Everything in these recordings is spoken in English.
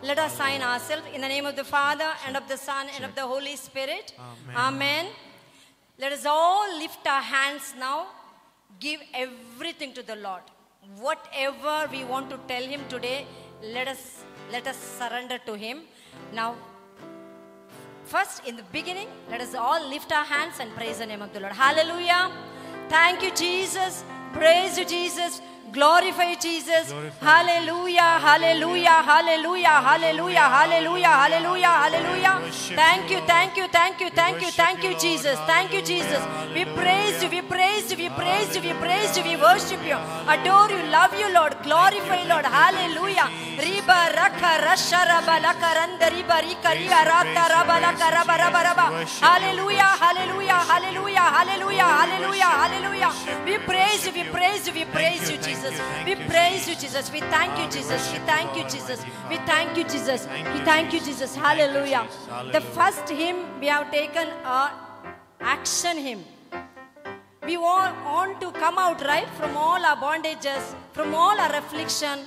Let us sign ourselves in the name of the Father and of the Son and of the Holy Spirit. Amen. Amen. Let us all lift our hands now. Give everything to the Lord. Whatever we want to tell Him today, let us surrender to Him. Now, first, in the beginning, let us all lift our hands and praise the name of the Lord. Hallelujah. Thank you, Jesus. Praise you, Jesus. Glorify Jesus. Hallelujah, hallelujah, hallelujah, hallelujah, hallelujah, hallelujah, hallelujah. Thank you, thank you, thank you, thank you, thank you, Jesus. Thank you, Jesus. We praise you, we praise you, we praise you, we praise you, we worship you, adore you, love you, Lord. Glorify, Lord. Hallelujah. Riba raka rasha raba laka randa riba rika riya rata raba laka raba raba raba. Hallelujah, hallelujah, hallelujah, hallelujah, hallelujah, hallelujah. We praise you, we praise you, we praise you, Jesus. We praise you, Jesus. We thank you, Jesus. We thank you, Jesus. We thank you, Jesus. We thank you, Jesus. Hallelujah. The first hymn we have taken action hymn. We want to come out, right, from all our bondages, from all our affliction.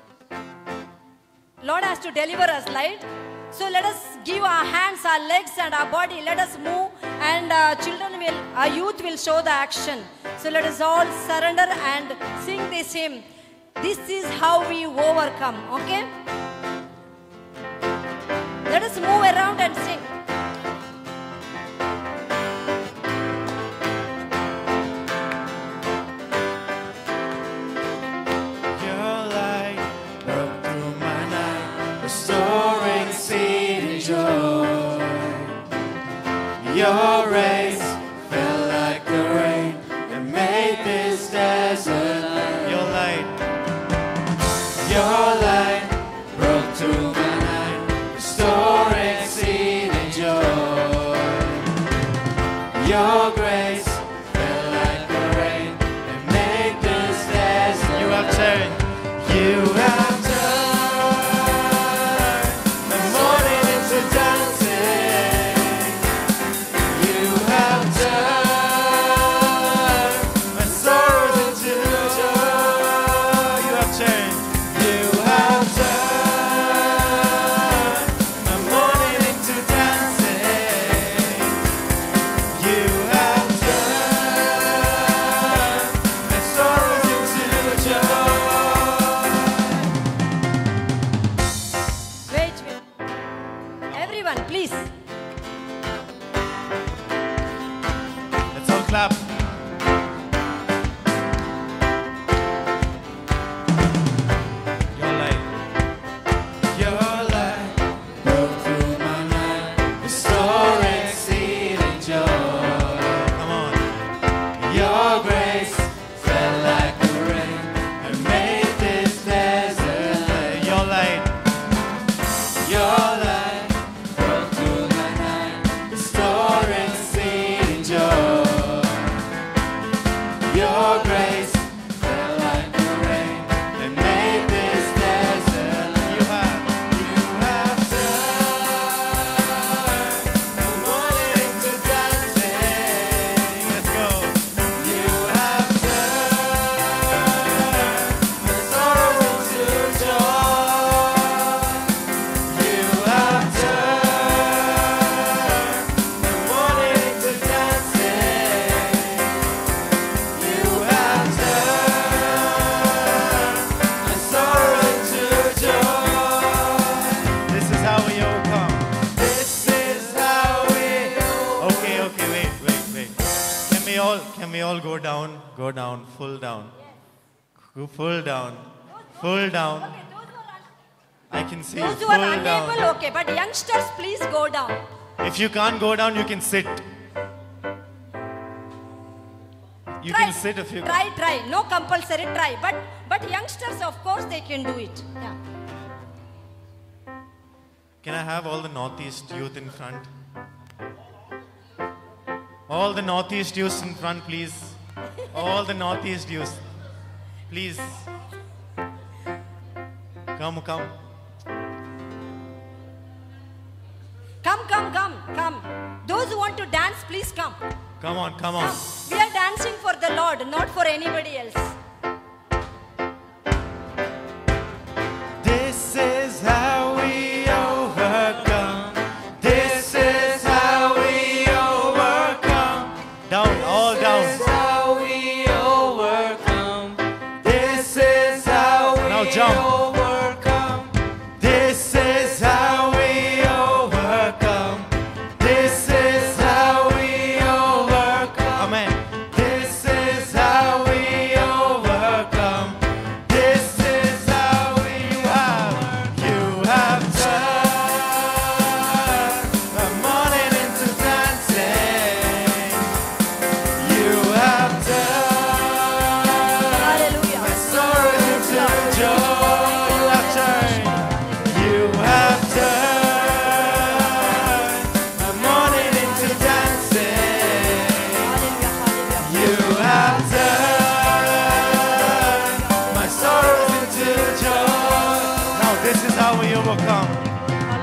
Lord has to deliver us, right? So let us give our hands, our legs and our body. Let us move, and our youth will show the action. So let us all surrender and sing this hymn. This is how we overcome, okay? Let us move around and sing. Your light broke through my night, restoring exceeding joy. Your rays fell like the rain and made this desert. Your light broke through my night, restoring exceeding joy. Your grace fell like the rain and made this desert. You have turned. You have turned the morning into dancing. You have turned my sorrows into joy. You have turned. You have turned my morning into dancing. You have turned my sorrows into joy. Wait. Everyone, please. Let's all clap. Your light. Your light broke through my night, restoring exceeding joy. Come on. Your grace fell like the rain and made this desert. Your light. Your light broke through my night, restoring exceeding joy. Your grace fell like the rain and made this desert. You have turned the morning to dancing. Let's go. You have turned my sorrows into joy. You have turned the morning to dancing. You have turned my sorrow into joy. This is how we overcome. This is how we overcome. Okay, wait. Can we all go down, full down. Go full down. Okay, I can see those who full are unable, down. okay, but youngsters, please go down. If you can't go down, you can sit. You Try. can sit if you Try. No compulsory, try. But youngsters, of course, they can do it. Yeah. Can I have all the Northeast youth in front? All the Northeast youth in front, please. All the Northeast youth. Please. Come. Come. Those who want to dance, please come. Come on. We are dancing for the Lord, not for anybody else. This is how we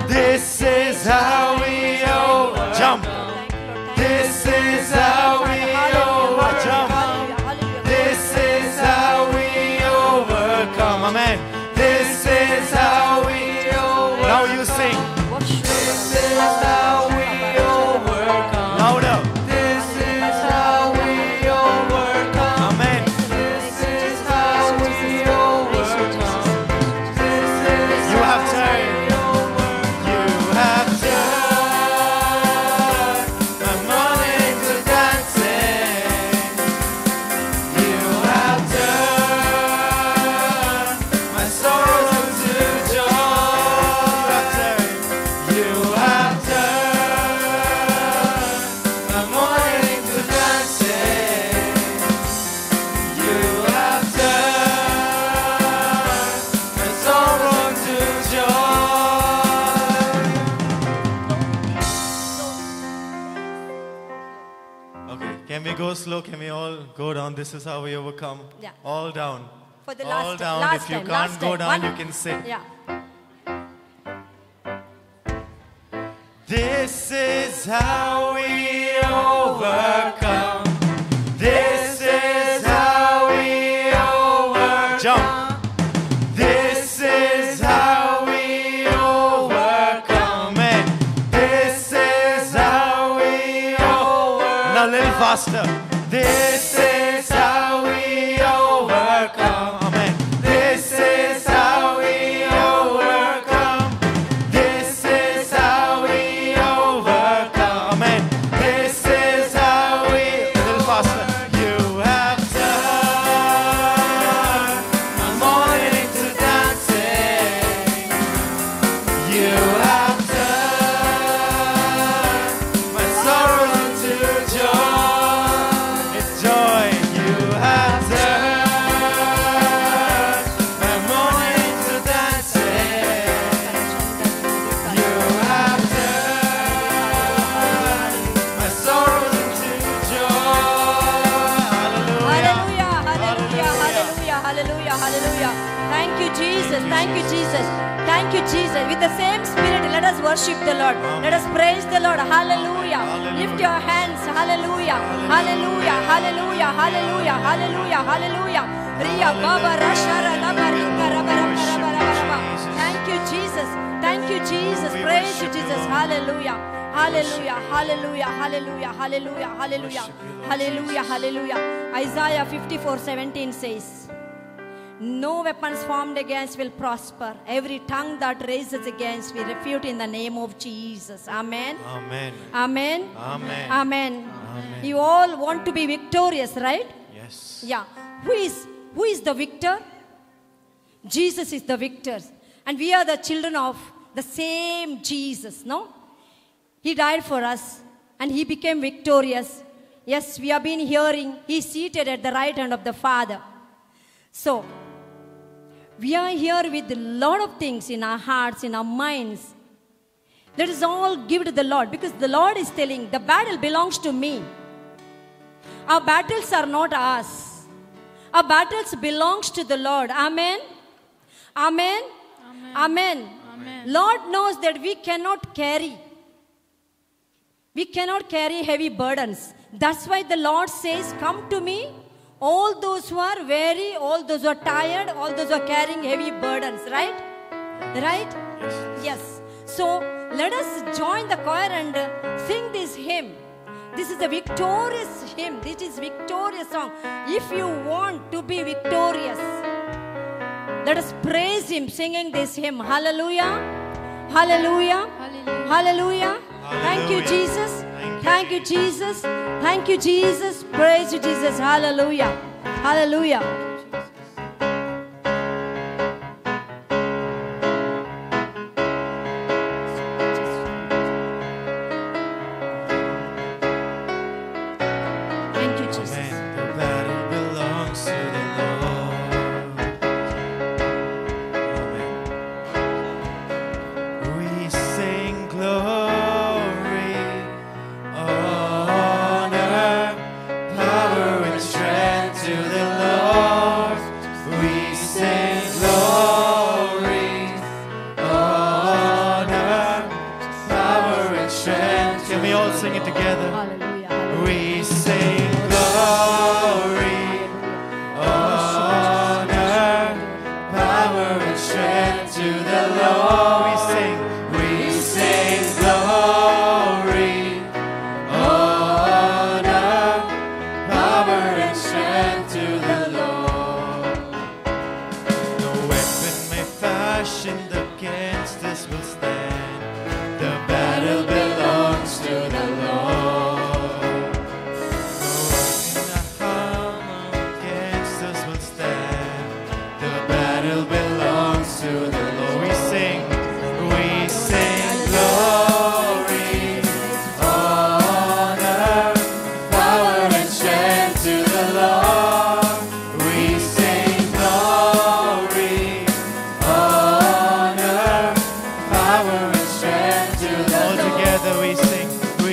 This is how we overcome. Jump. This is how we overcome. This is how we overcome. Amen. This is how we overcome. Now you sing. This is how we overcome. Louder. This is how we overcome. Amen. This is how we overcome. You have turned. You have turned my mourning to dancing. You have turned my sorrows to joy. You have turned my mourning to dancing. You have turned my sorrow to joy. Okay, can we go slow? Can we all go down? This is how we overcome. Yeah. All down. For the All last down. last If you time, can't last go time. down, One- you can sit. Yeah. This is how we overcome. This is how we overcome. Jump. This is how we overcome. Amen. This is how we overcome. Now a little faster. This is how we overcome. Amen. This is how we overcome. This is how we overcome. Amen. This is how we. A little faster. You have turned my mourning to dancing. You have turned my sorrow into joy. It's joy. You have turned my mourning to dancing. You have turned my sorrows into joy. Hallelujah, hallelujah, hallelujah, hallelujah, hallelujah. Thank you, Jesus. Thank you, Jesus. Thank you, Jesus. With the same spirit, let us worship the Lord. Let us praise the Lord. Hallelujah. Lift your hands. Hallelujah. Hallelujah. Hallelujah. Hallelujah. Hallelujah. Hallelujah. Riya Baba Rashara Laba Rinka Raba Raba Raba Raba Raba. Thank you, Jesus. Thank you, Jesus. Praise you, Jesus. Hallelujah. Hallelujah. Hallelujah. Hallelujah. Hallelujah. Hallelujah. Hallelujah. Hallelujah. Isaiah 54:17 says, no weapons formed against will prosper. Every tongue that raises against we refute in the name of Jesus. Amen. Amen. Amen. Amen. Amen. You all want to be victorious, right? Yes. Yeah. Who is the victor? Jesus is the victor. And we are the children of the same Jesus, no? He died for us and he became victorious. Yes, we have been hearing he's seated at the right hand of the Father. So, we are here with a lot of things in our hearts, in our minds. Let us all give to the Lord, because the Lord is telling, the battle belongs to me. Our battles are not ours. Our battles belongs to the Lord. Amen. Amen. Amen. Amen. Lord knows that we cannot carry heavy burdens. That's why the Lord says, come to me, all those who are weary, all those who are tired, all those who are carrying heavy burdens, right? Right? Yes. So let us join the choir and sing this hymn. This is a victorious hymn. This is victorious song. If you want to be victorious, let us praise him singing this hymn. Hallelujah. Hallelujah. Hallelujah. Thank you, Jesus. Thank you, Jesus. Thank you, Jesus. Praise you, Jesus. Hallelujah. Hallelujah. Thank you, Jesus. Amen. The battle belongs to the Lord. Amen. We sing glory, honor, power and strength to the Lord. Can we all sing it together? Hallelujah. We sing glory, honor, power and strength to the Lord. We sing glory, honor, power and strength to the Lord. No weapon may fashioned against us will stand. The battle belongs to the Lord. No weapon against us will stand. The battle belongs to the Lord. We sing glory, honor, power and strength to the Lord. We sing glory, honor, power and strength to the Lord. All together we sing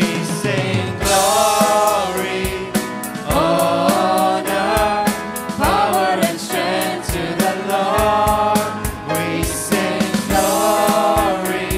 glory, honor, power and strength to the Lord. We sing glory,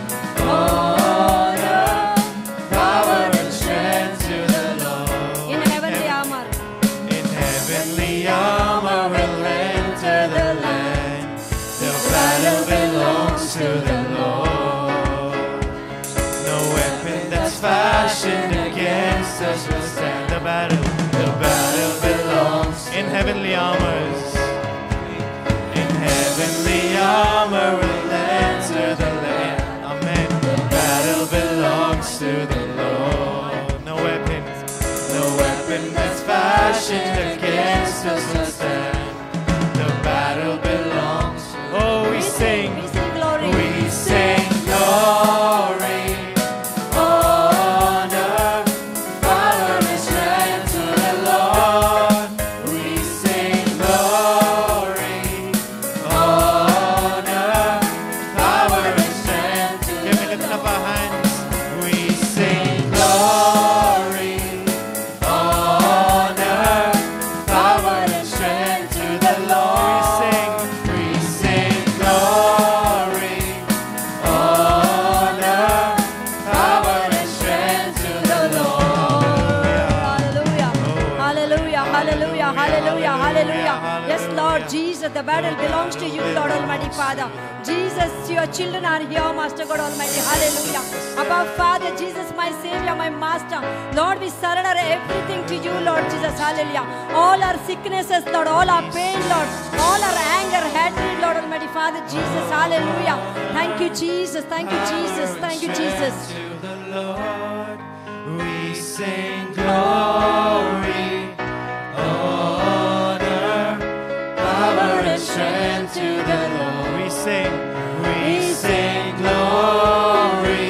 honor, power and strength to the Lord. In heavenly armor. In heavenly armor we'll enter the land. The battle belongs to the Lord. No weapon that's fashioned against us will stand. The battle belongs in heavenly armors. In heavenly armor we'll enter the land. Amen. The battle belongs to the Lord. No weapon that's fashioned against us will stand. The battle belongs. Oh, we sing glory. We sing glory, honor, power and strength to the Lord. We sing glory, honor, power and strength to the Lord. Can we lift up our hands? We sing glory, honor, power and strength to the Lord. We sing glory, honor, power and strength to the Lord. Hallelujah. Hallelujah. Hallelujah. Hallelujah. Hallelujah. Yes, Lord Jesus, the battle belongs to you, Lord Almighty Father. Jesus, your children are here, Master God Almighty. Hallelujah. Abba Father, Jesus, my Savior, my Master. Lord, we surrender everything to you, Lord Jesus. Hallelujah. All our sicknesses, Lord, all our pain, Lord, all our anger, hatred, Lord Almighty Father, Jesus. Hallelujah. Thank you, Jesus. Thank you, Jesus. Thank you, Jesus. To the Lord, we sing glory, honor, power and strength to the Lord. We sing glory,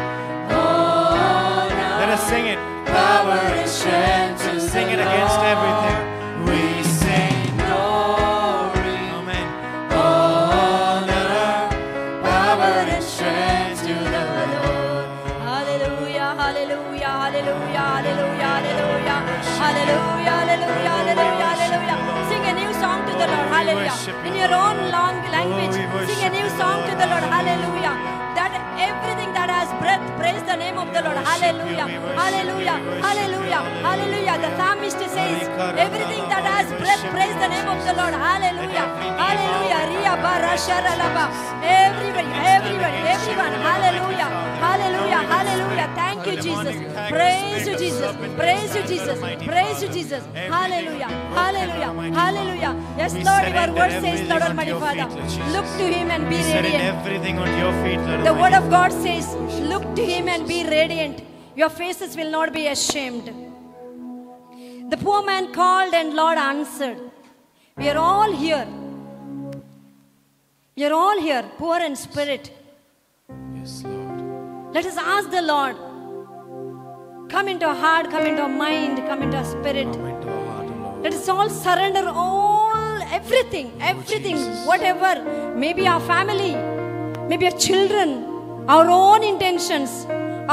honor. Let us sing it. Power and strength to sing it against everything. We sing glory, amen. Honor, power and strength to the Lord. Hallelujah, hallelujah, hallelujah, hallelujah, hallelujah, hallelujah, hallelujah, hallelujah, hallelujah. Sing a new song to the Lord, hallelujah. In your own language, sing a new song to the Lord, hallelujah. That everything that has breath, praise the name of the Lord, hallelujah, hallelujah, hallelujah, hallelujah. The psalmist says, everything that has breath, praise the name of the Lord, hallelujah, hallelujah. Riya bara sharalaba. Everyone, hallelujah, hallelujah, hallelujah. Thank you, Jesus. Praise you, Jesus. Praise you, Jesus. Praise you, Jesus. Hallelujah, hallelujah, hallelujah. Yes, Lord, your word says, Lord Almighty Father, look to him and be radiant. Everything on your feet, Lord. The word of God says, look to him and be radiant. Your faces will not be ashamed. The poor man called and Lord answered. We are all here. We are all here, poor in spirit. Yes, Lord. Let us ask the Lord. Come into our heart, come into our mind, come into our spirit. Come into our heart, O Lord. Let us all surrender everything, whatever. Maybe our family, maybe our children, our own intentions,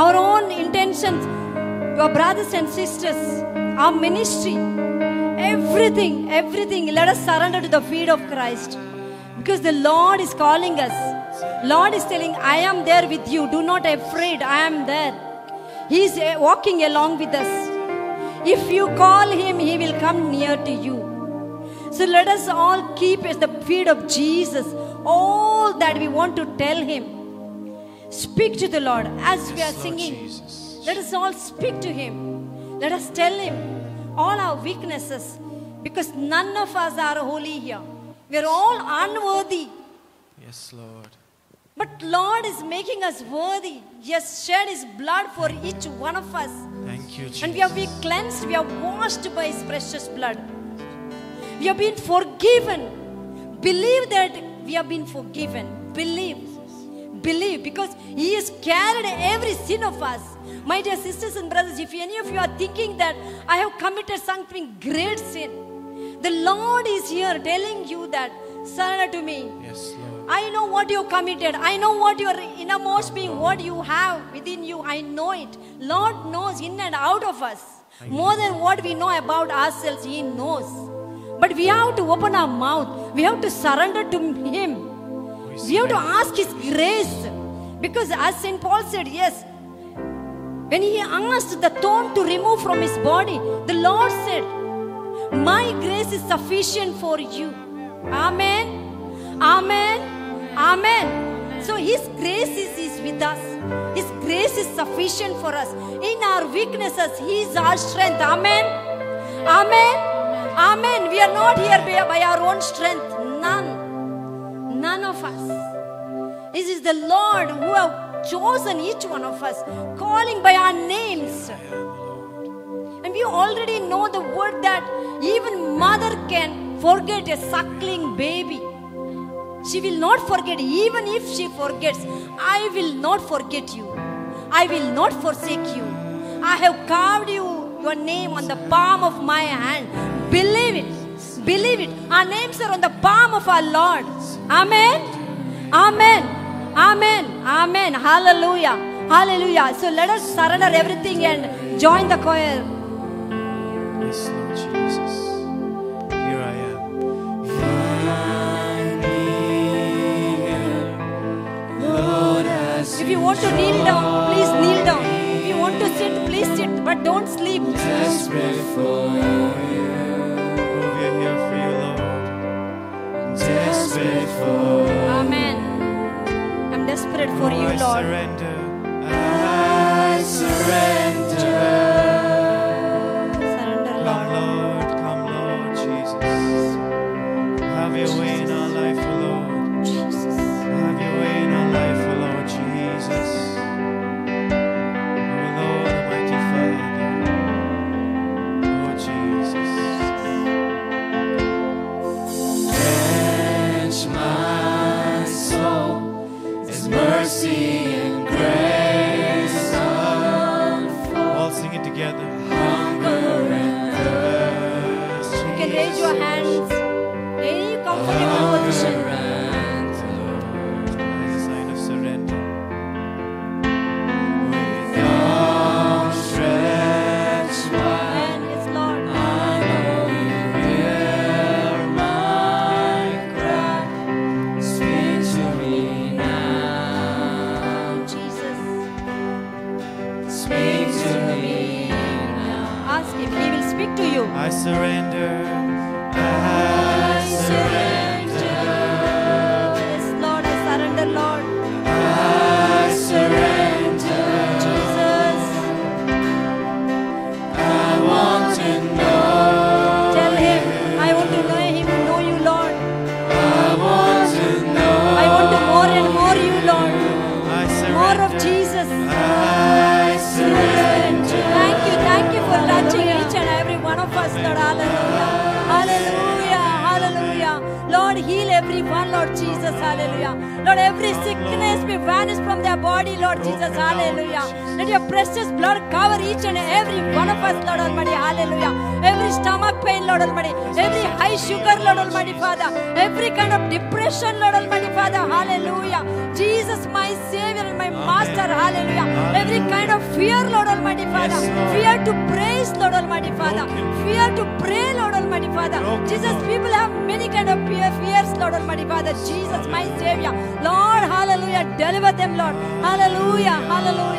your brothers and sisters, our ministry, everything. Let us surrender to the feet of Christ. Because the Lord is calling us. Lord is telling, I am there with you. Do not be afraid. I am there. He is walking along with us. If you call him, he will come near to you. So let us all keep at the feet of Jesus all that we want to tell him. Speak to the Lord as we are singing. Jesus. Let us all speak to him. Let us tell him all our weaknesses, because none of us are holy here. We are all unworthy. Yes, Lord. But Lord is making us worthy. He has shed his blood for each one of us. Thank you, Jesus. And we have been cleansed. We are washed by his precious blood. We have been forgiven. Believe that we have been forgiven. Believe. Believe, because he has carried every sin of us. My dear sisters and brothers, if any of you are thinking that I have committed something great sin, the Lord is here telling you that, surrender to me. Yes, Lord. I know what you committed. I know what your innermost being, what you have within you. I know it. Lord knows in and out of us. More than what we know about ourselves, he knows. But we have to open our mouth. We have to surrender to him. We have to ask his grace. Because as St. Paul said, yes, when he asked the thorn to remove from his body, the Lord said, my grace is sufficient for you. Amen. Amen. Amen. So his grace is with us. His grace is sufficient for us. In our weaknesses, he is our strength. Amen. Amen. Amen. We are not here by our own strength. None. None of us. This is the Lord who have chosen each one of us, calling by our names. And we already know the word that even mother can forget a suckling baby. She will not forget. Even if she forgets, I will not forget you. I will not forsake you. I have carved your name on the palm of my hand. Believe it. Believe it. Our names are on the palm of our Lord. Amen. Amen. Amen. Amen. Hallelujah. Hallelujah. So let us surrender everything and join the choir. Yes, Lord Jesus. Here I am. If you want to kneel down, please kneel down. If you want to sit, please sit, but don't sleep. Desperate for you. Oh, we are here for you, Lord. Desperate for you. Amen. I'm desperate for you, I Lord. surrender. I surrender. Surrender, Come, Lord. Lord. Come, Lord Jesus. Have your way in our life, O Lord. Jesus. Have your way in our life, O Lord Jesus. O Lord, Almighty Father. Oh, Jesus. Quench my soul as mercy and grace unfold. All sing it together. Hunger and thirst. You can raise your hands. Any comfortable position. As a sign of surrender. Outstretched wide, And yes, Lord. I know you hear my cry. Speak to me now. Jesus. Speak to me now. Ask him. He will speak to you. I surrender. I surrender. Yes, Lord. I surrender, Lord. I surrender. Jesus. I want to know. Tell him. I want to know you, Lord. I want to know. I want to more and more you, Lord. I surrender. More of Jesus. I surrender. Thank you for touching each and every one of us, Lord. Hallelujah. Hallelujah. Hallelujah. Lord, heal everyone, Lord Jesus. Hallelujah. Lord, every sickness be vanished from their body, Lord Jesus. Hallelujah. Let your precious blood cover each and every one of us, Lord Almighty. Hallelujah. Every stomach pain, Lord Almighty. Every high sugar, Lord Almighty Father. Every kind of depression, Lord Almighty Father. Hallelujah. Jesus, my Savior and my Master. Hallelujah. Every kind of fear, Lord Almighty Father. Yes, Lord. Fear to praise, Lord Almighty Father. Fear to pray, Lord Almighty Father. Jesus, people have many kind of fears, Lord Almighty Father. Jesus, my Savior. Lord, hallelujah. Deliver them, Lord. Hallelujah. Hallelujah.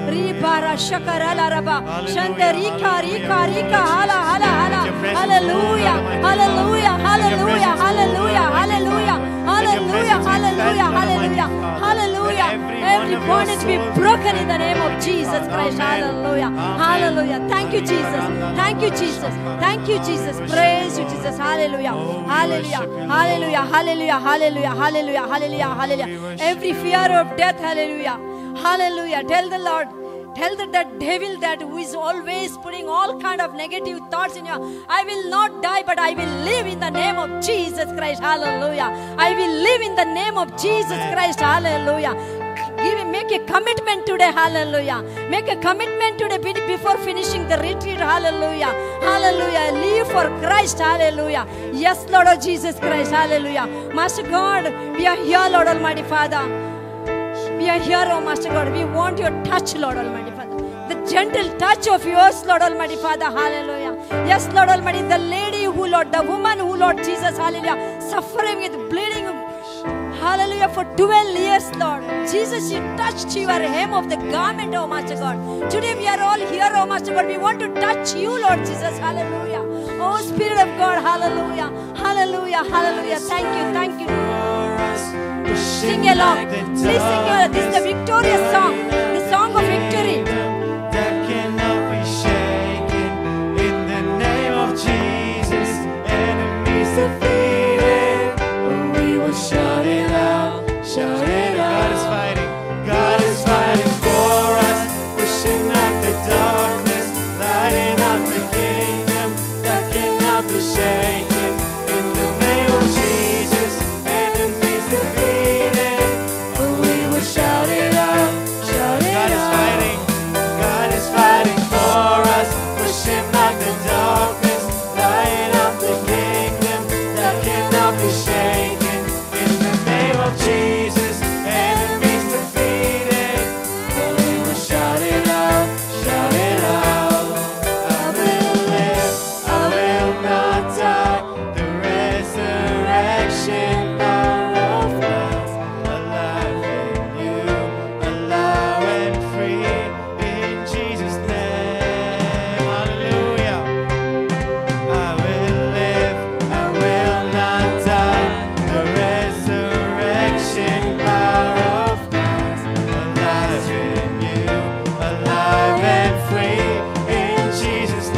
Ribara Shakarala Raba. Shanda Rika Rika Rika Hala Hala Hala. Hallelujah. Hallelujah. Hallelujah. Hallelujah. Hallelujah. Hallelujah. Hallelujah. Hallelujah. Hallelujah. Every bondage be broken in the name of Jesus Christ. Hallelujah. Hallelujah. Thank you, Jesus. Thank you, Jesus. Thank you, Jesus. Praise you, Jesus. Hallelujah. Hallelujah. Hallelujah. Hallelujah. Hallelujah. Hallelujah. Hallelujah. Hallelujah. Every fear of death. Hallelujah. Hallelujah. Tell the Lord. Tell that devil that who is always putting all kind of negative thoughts in you. I will not die, but I will live in the name of Jesus Christ. Hallelujah. I will live in the name of Jesus Christ. Hallelujah. Make a commitment today. Hallelujah. Make a commitment today before finishing the retreat. Hallelujah. Hallelujah. Live for Christ. Hallelujah. Yes, Lord of Jesus Christ. Hallelujah. Master God, we are here, Lord Almighty Father. We are here, oh Master God. We want your touch, Lord Almighty Father. The gentle touch of yours, Lord Almighty Father. Hallelujah. Yes, Lord Almighty. The lady who, Lord, the woman who, Lord Jesus, hallelujah, suffering with bleeding, hallelujah, for 12 years, Lord. Jesus, you touched your hem of the garment, oh Master God. Today we are all here, oh Master God. We want to touch you, Lord Jesus. Hallelujah. Oh Spirit of God, hallelujah. Hallelujah. Hallelujah. Thank you. Thank you. Sing along. Please sing along. This is the victorious song. The song of victory. That cannot be shaken in the name of Jesus. Enemies defeated. Oh, we will shout it out, shout it God is out. fighting. God is fighting for us. Pushing out the darkness, lighting up the kingdom that cannot be shaken in the name of Jesus. Enemies defeated. Oh, we will shout it out, shout it God is out. fighting. God is fighting for us. Pushing out the darkness, lighting up the kingdom that cannot be shaken in the name of Jesus. Enemies defeated. Oh, we will shout it out, shout it out. I will live, I will not die. The resurrection power of Christ, alive in you, alive and free in Jesus' name. Hallelujah. I will live, I will not die. The resurrection power of Christ, alive in you, alive and free in Jesus'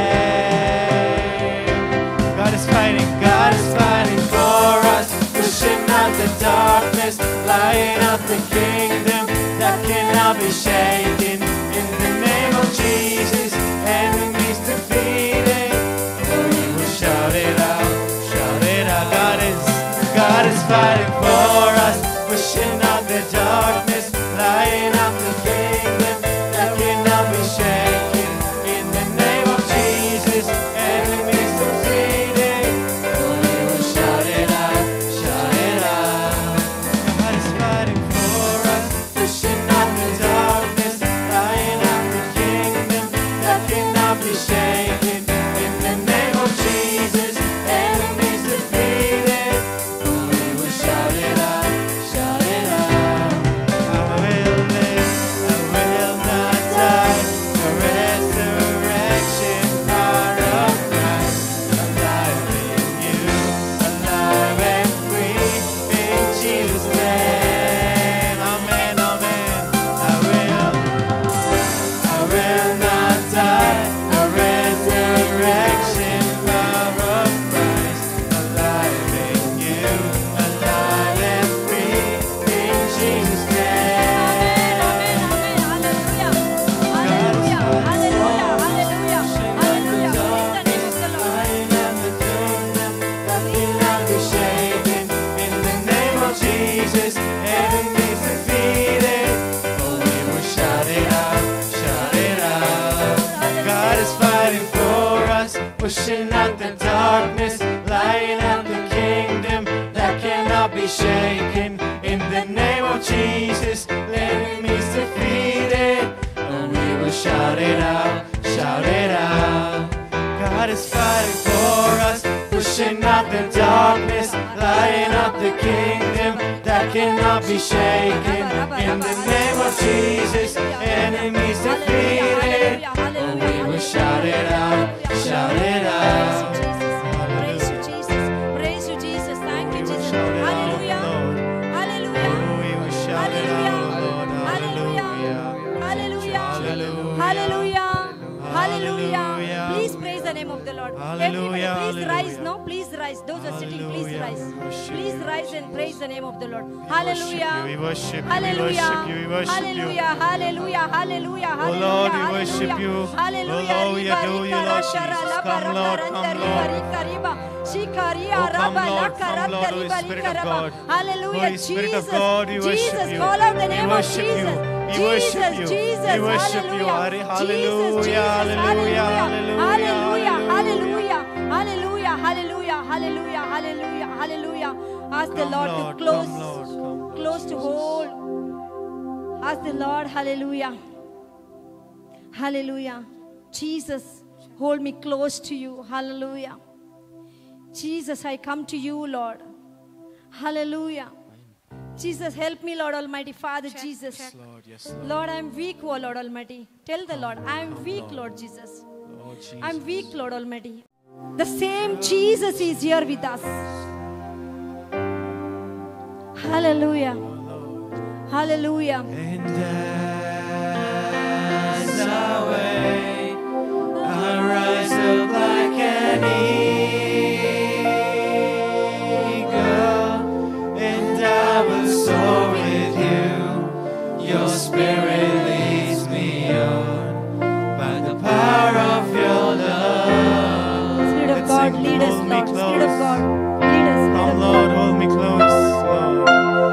name. God is fighting for us, pushing out the darkness, lighting up the kingdom that cannot be shaken. In the name of Jesus, enemies defeated. Oh, we will shout it out, shout it out. God is fighting for us, pushing out the darkness, lighting up the kingdom that cannot be shaken. In the name of Jesus, enemies defeated. Oh, we will shout it out, shout it out. God is fighting for us, pushing out the darkness, lighting up the kingdom that cannot be shaken. In the name of Jesus, enemies defeated. Oh, we will shout it out, shout it out. I will live, I will not die. The resurrection power of Christ, alive in you, alive and free in Jesus' name. Amen, amen. I will not die. The resurrection power of Christ, alive in you, alive and free in Jesus' name. Amen. Amen. Hallelujah. Hallelujah. Hallelujah. Hallelujah. Hallelujah. Praise the name of the Lord. That cannot be shaken. In the name of Jesus, enemies defeated. Oh, we will shout it out, shout it out. God is fighting for us, pushing out the darkness, lighting up the kingdom that cannot be shaken. In the name of Jesus, enemies defeated. Oh, we will shout it out, shout it out. God is fighting for us, pushing out the darkness, lighting up the kingdom that cannot be shaken. In the name of Jesus, enemies name of the Lord. Hallelujah, Everybody, please rise hallelujah. now. Please rise. Those are sitting, please Hallelujah. rise. We worship Please you. rise and praise the name of the Lord. We Hallelujah. worship you, we Hallelujah. worship you, we worship you. Hallelujah. Hallelujah. Hallelujah. Oh Lord, we Hallelujah. worship you. Hallelujah. Oh Lord, we adore you, Lord Jesus. Come, Lord, come, Lord. Oh, come, Lord, come, Lord, Holy Spirit of God. Hallelujah. Holy Spirit of Jesus. God, we worship Jesus. you. Call out the We name of worship you. Jesus. We worship you. Jesus. We worship you. Hallelujah. Hallelujah, Jesus, hallelujah, hallelujah, hallelujah, hallelujah, hallelujah, hallelujah, hallelujah, hallelujah. Ask the Come, Lord Lord, to close, come, Lord, come. close to hold. Ask the Lord, hallelujah, hallelujah. Jesus, hold me close to you, hallelujah. Jesus, I come to you, Lord, hallelujah. Jesus, help me, Lord Almighty, Father Jesus. Lord, yes, Lord. Lord, I am weak, oh Lord Almighty. Tell the Lord, I am weak, Lord Jesus. Lord Jesus. I am weak, Lord Almighty. The same Jesus is here with us. Hallelujah. Hallelujah. And as I wait, I rise up like an eagle, and I will soar with you. Your spirit leads me on by the power of your love. Spirit of God, sing, lead us, hold me Lord. Spirit of close. God, lead us. Spirit Come, of Lord, God. hold me close, Lord.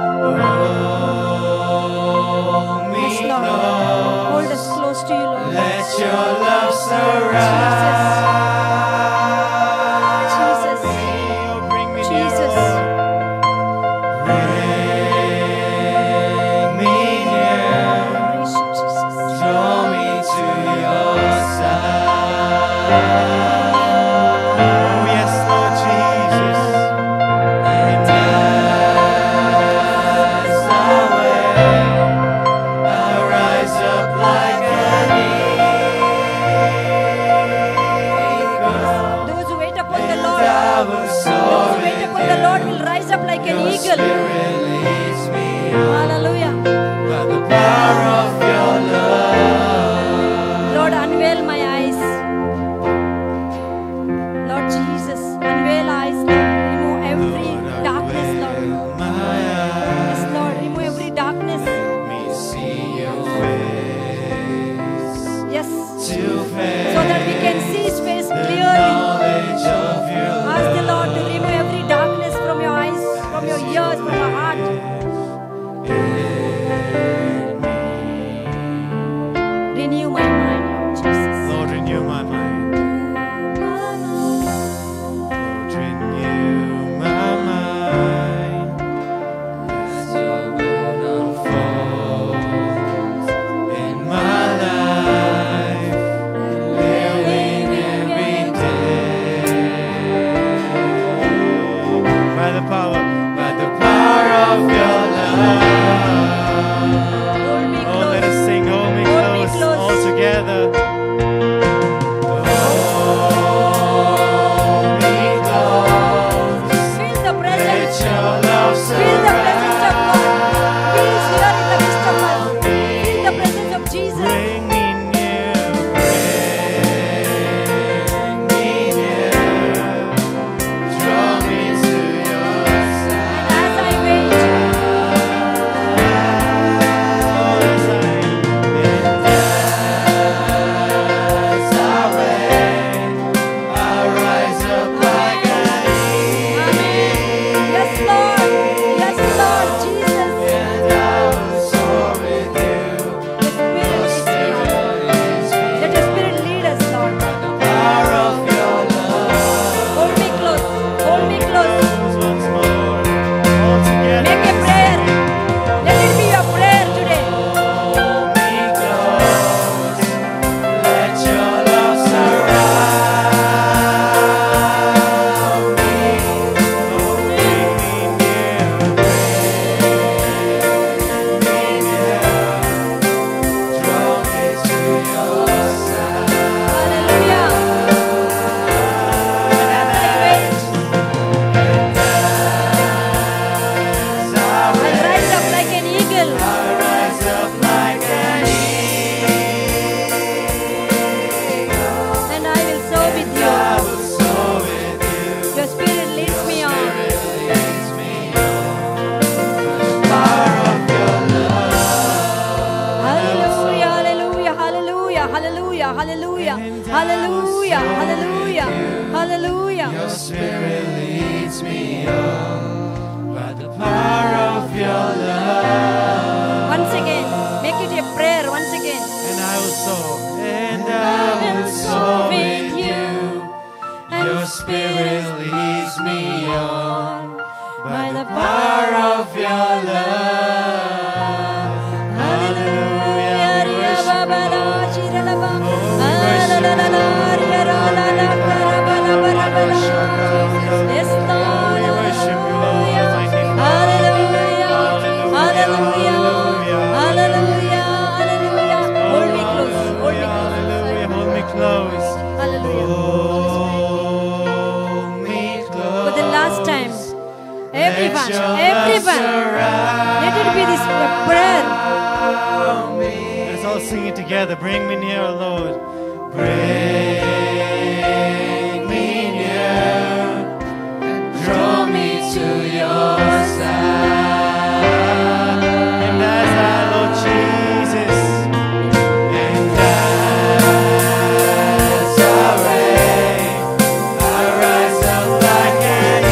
Hold me Yes, Lord. close. Hold us close to you, Lord. Let your love surround Jesus. me. Oh, bring me Jesus. nearer, Lord. Bring me near. Jesus. Draw me to your side. Oh, yes, Lord Jesus. And as I wait, I rise up like an eagle. Those who wait upon the And Lord, I will those soar who wait with upon the Lord will rise up like an Your eagle. spirit leads me on Hallelujah. by the power of your love. Lord, unveil my eyes. Lord Jesus, unveil eyes, Lord. Remove every darkness, Lord. My Yes, eyes, Lord, remove every darkness. let me see your face. Yes, To face so that we can see His face the clearly. knowledge of your Ask the Lord to remove every darkness from your eyes, from your ears, from your heart. Renew my mind, Lord Jesus. Lord, renew my mind. Lord, renew my mind. As your will unfolds in my life, living every day By the power. by the power of your love. Hold me Oh, let close. us sing, hold me Hold me close, close. all together. Hold me close. Feel the Let presence. your love Feel the presence of God. He is surround here in the midst of us. Feel the presence of Jesus. Bring me near. me near. Draw me to your side. As I wait, As I As I wait, I rise up like an Amen. Yes, Lord. Yes, Lord Jesus. and I will soar with you. The Spirit leads me, Lord. Let your Spirit lead us, Lord. Power of your love. Hold me close. Hold me close. once more, all together. Make a prayer. Let it be your prayer today. hallelujah, hallelujah, hallelujah, hallelujah, hallelujah. Your Spirit leads me on by the power of your love. Once again, make it a prayer once again. And I will soar. And I will soar with you. Your Spirit leads me on by the power of your love. Hallelujah. We worship you, Lord. Yes, Lord. We worship you, Lord. Almighty God. Hallelujah. Hallelujah. Hallelujah. Hallelujah. Hallelujah. Hold me close. Hold me Hallelujah. close. Hallelujah. Hold me close. Hallelujah. Hold me close. For the last time, everyone, Let your love everyone, let it be this prayer. surround me. Let's all sing it together. Bring me near, Lord. Bring me near and draw me to your side. And as I, Lord Jesus, And as I reign, I rise up like an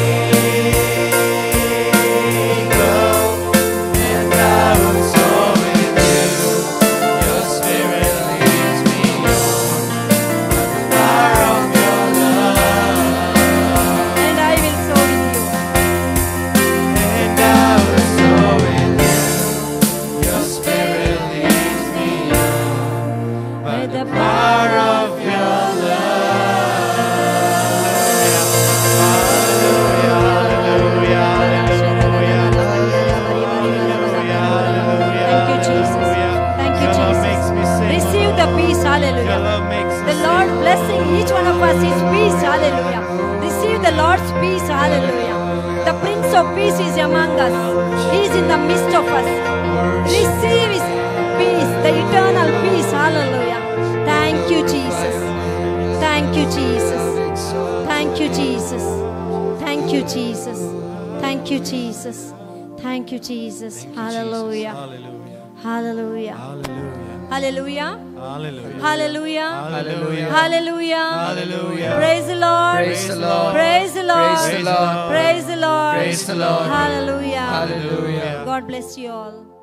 eagle, and I will soar with you. Your Spirit leads me on by the power of your love. And I will soar with you. And I will soar with you. Your Spirit leads me on by the power of your Thank you, Jesus. Thank you, Jesus. Receive the peace. Hallelujah. The Lord blessing each one of us His peace. Hallelujah. Receive the Lord's peace. Hallelujah. The Prince of Peace is among us. He is in the midst of us. Receive His peace, the eternal peace. Hallelujah. Thank you, Jesus. Thank you, Jesus. Thank you, Jesus. Thank you, Jesus. Thank you, Jesus. Thank you, Jesus. Hallelujah. Hallelujah. Hallelujah. Hallelujah. Hallelujah. Hallelujah. Hallelujah. Hallelujah. Hallelujah. Hallelujah. Praise the Lord. Praise the Lord. Praise the Lord. Praise the Lord. Praise the Lord. Praise the Lord. Hallelujah. Hallelujah. God bless you all.